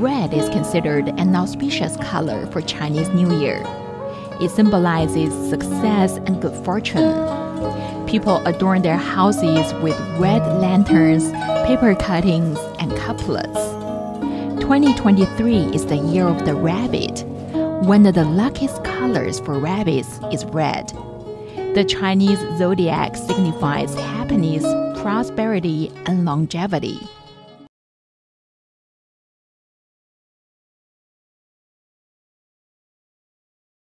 Red is considered an auspicious color for Chinese New Year. It symbolizes success and good fortune. People adorn their houses with red lanterns, paper cuttings, and couplets. 2023 is the year of the rabbit. One of the luckiest colors for rabbits is red. The Chinese zodiac signifies happiness, prosperity, and longevity.